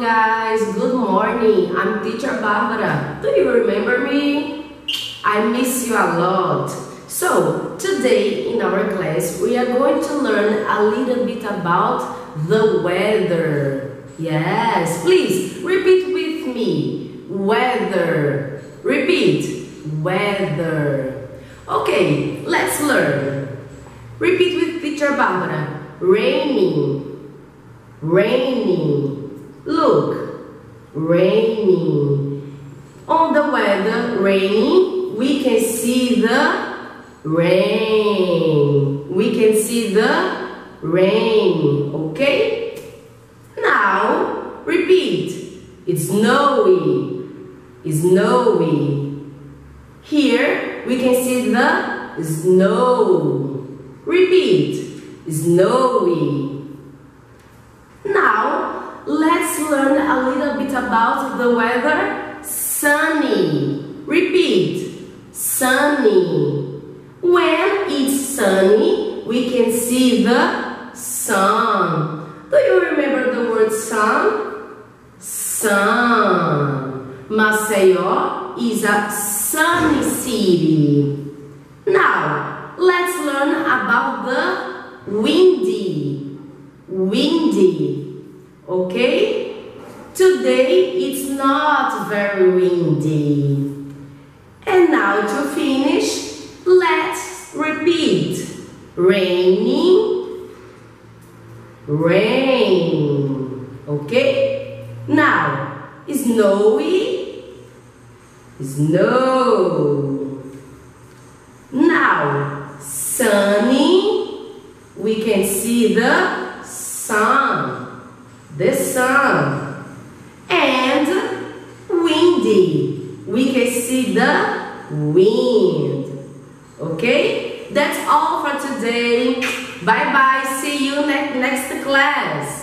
guys, good morning. I'm teacher Barbara. Do you remember me? I miss you a lot. So, today in our class we are going to learn a little bit about the weather. Yes, please repeat with me. Weather. Repeat. Weather. Okay, let's learn. Repeat with teacher Barbara. Raining. Raining. Look, raining. On the weather, raining, we can see the rain. We can see the rain, okay? Now, repeat. It's snowy. It's snowy. Here, we can see the snow. Repeat. Snowy. Now, let's learn a little bit about the weather. Sunny. Repeat. Sunny. When it's sunny, we can see the sun. Do you remember the word sun? Sun. Maceió is a sunny city. Now, let's learn about the windy. Windy, okay? Today it's not very windy. And now to finish, let's repeat. Raining, rain, okay? Now, snowy, snow. Now, sunny, we can see the sun, the sun. And windy, we can see the wind. Okay, that's all for today. Bye bye, see you next class.